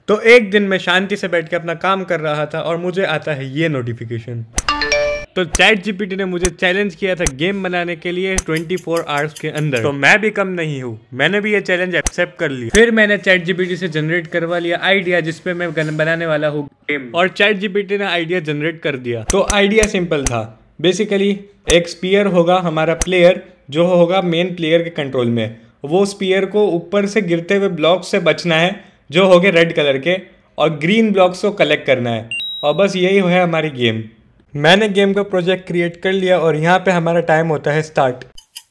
तो एक दिन मैं शांति से बैठ के अपना काम कर रहा था और मुझे आता है ये नोटिफिकेशन। तो चैट जीपीटी ने मुझे चैलेंज किया था गेम बनाने के लिए 24 आवर्स के अंदर। तो मैं भी कम नहीं हूँ, मैंने भी ये चैलेंज एक्सेप्ट कर लिया। फिर मैंने चैट जीपीटी से जनरेट करवा लिया आइडिया जिसपे मैं बनाने वाला हूँ गेम, और चैट जीपीटी ने आइडिया जनरेट कर दिया। तो आइडिया सिंपल था, बेसिकली एक स्पीयर होगा हमारा प्लेयर जो होगा मेन प्लेयर के कंट्रोल में। वो स्पीयर को ऊपर से गिरते हुए ब्लॉक्स से बचना है जो हो गए रेड कलर के, और ग्रीन ब्लॉक्स को कलेक्ट करना है, और बस यही है हमारी गेम। मैंने गेम का प्रोजेक्ट क्रिएट कर लिया और यहाँ पे हमारा टाइम होता है स्टार्ट।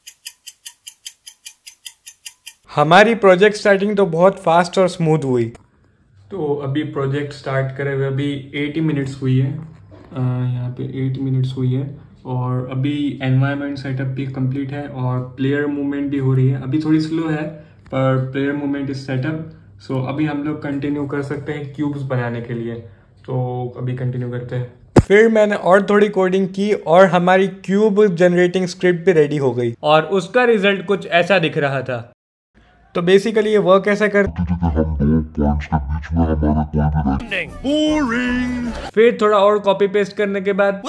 हमारी प्रोजेक्ट स्टार्टिंग तो बहुत फास्ट और स्मूथ हुई। तो अभी प्रोजेक्ट स्टार्ट करे हुए अभी 80 मिनट्स हुई है, यहाँ पे 80 मिनट्स हुई है, और अभी एनवायरनमेंट सेटअप भी कंप्लीट है और प्लेयर मूवमेंट भी हो रही है। अभी थोड़ी स्लो है पर player movement is setup. So अभी हम लोग कंटिन्यू कर सकते हैं क्यूब्स बनाने के लिए, तो अभी कंटिन्यू करते हैं। फिर मैंने और थोड़ी कोडिंग की और हमारी क्यूब जनरेटिंग स्क्रिप्ट भी रेडी हो गई, और उसका रिजल्ट कुछ ऐसा दिख रहा था। तो बेसिकली ये वर्क ऐसा करते थे कि हम 2 पॉइंट्स के बीच में हमारा कोई भी फिर थोड़ा और कॉपी पेस्ट करने के बाद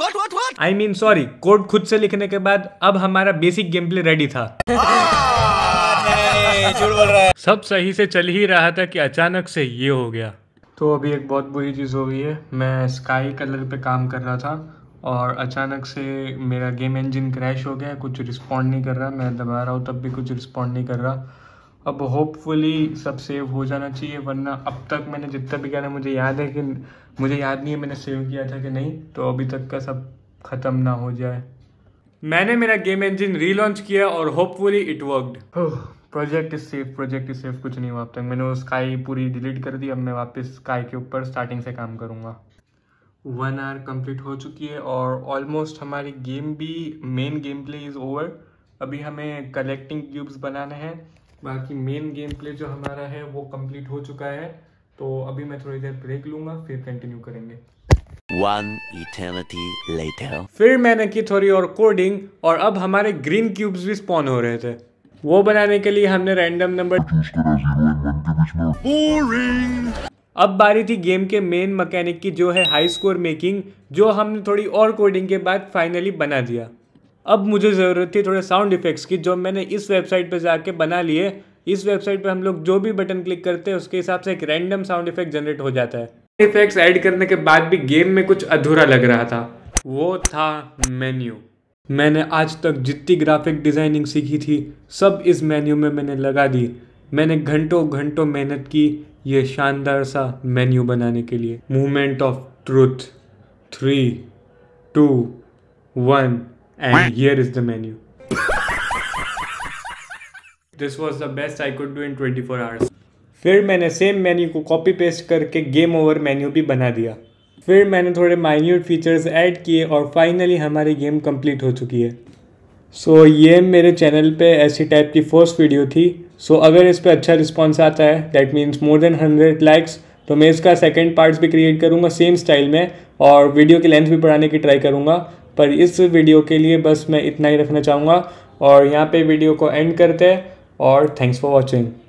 कोड खुद से लिखने के बाद अब हमारा बेसिक गेम प्ले रेडी था। झूठ बोल रहा है। सब सही से चल ही रहा था कि अचानक से ये हो गया। तो अभी एक बहुत बुरी चीज़ हो गई है। मैं स्काई कलर पे काम कर रहा था और अचानक से मेरा गेम इंजन क्रैश हो गया, कुछ रिस्पॉन्ड नहीं कर रहा। मैं दबा रहा हूँ तब भी कुछ रिस्पॉन्ड नहीं कर रहा। अब होपफुली सब सेव हो जाना चाहिए, वरना अब तक मैंने जितना भी किया ना, मुझे याद नहीं है मैंने सेव किया था कि नहीं, तो अभी तक का सब ख़त्म ना हो जाए। मैंने मेरा गेम इंजन रीलॉन्च किया और hopefully it worked. Project is safe, कुछ नहीं हुआ अब तक। मैंने वो स्काई पूरी डिलीट कर दी। अब मैं वापस स्काई के ऊपर स्टार्टिंग से काम करूँगा। 1 आवर कंप्लीट हो चुकी है और ऑलमोस्ट हमारी गेम भी main game play is over. अभी हमें कलेक्टिंग क्यूब्स बनाने हैं, बाकी मेन गेम प्ले जो हमारा है वो कंप्लीट हो चुका है। तो अभी मैं थोड़ी देर ब्रेक लूँगा, फिर कंटिन्यू करेंगे। 1 eternity later. फिर मैंने की थोड़ी और कोडिंग और अब हमारे ग्रीन क्यूब्स भी स्पॉन हो रहे थे। वो बनाने के लिए हमने रैंडम नंबर चूज करा 0 और 1 के बीच में। बोरिंग। अब बारी थी गेम के मेन मैकेनिक की, जो है हाई स्कोर मेकिंग, जो हमने थोड़ी और कोडिंग के बाद फाइनली बना दिया। अब मुझे ज़रूरत थी थोड़े साउंड इफेक्ट्स की, जो मैंने इस वेबसाइट पे जाके बना लिए। इस वेबसाइट पे हम लोग जो भी बटन क्लिक करते हैं उसके हिसाब से एक रैंडम साउंड इफेक्ट जनरेट हो जाता है। इफेक्ट्स ऐड करने के बाद भी गेम में कुछ अधूरा लग रहा था, वो था मेन्यू। मैंने आज तक जितनी ग्राफिक डिज़ाइनिंग सीखी थी सब इस मेन्यू में मैंने लगा दी। मैंने घंटों घंटों मेहनत की ये शानदार सा मेन्यू बनाने के लिए। Movement of truth, 3, 2, 1 and here is the menu. This was the best I could do in 24 hours. फिर मैंने सेम मेन्यू को कॉपी पेस्ट करके गेम ओवर मेन्यू भी बना दिया। फिर मैंने थोड़े माइन्यूट फीचर्स ऐड किए और फाइनली हमारी गेम कंप्लीट हो चुकी है। सो ये मेरे चैनल पे ऐसी टाइप की फर्स्ट वीडियो थी। सो अगर इस पे अच्छा रिस्पॉन्स आता है, that means more than 100 likes, तो मैं इसका सेकंड पार्ट्स भी क्रिएट करूँगा सेम स्टाइल में, और वीडियो की लेंथ भी बढ़ाने की ट्राई करूँगा। पर इस वीडियो के लिए बस मैं इतना ही रखना चाहूँगा और यहाँ पे वीडियो को एंड करते हैं, और थैंक्स फॉर वॉचिंग।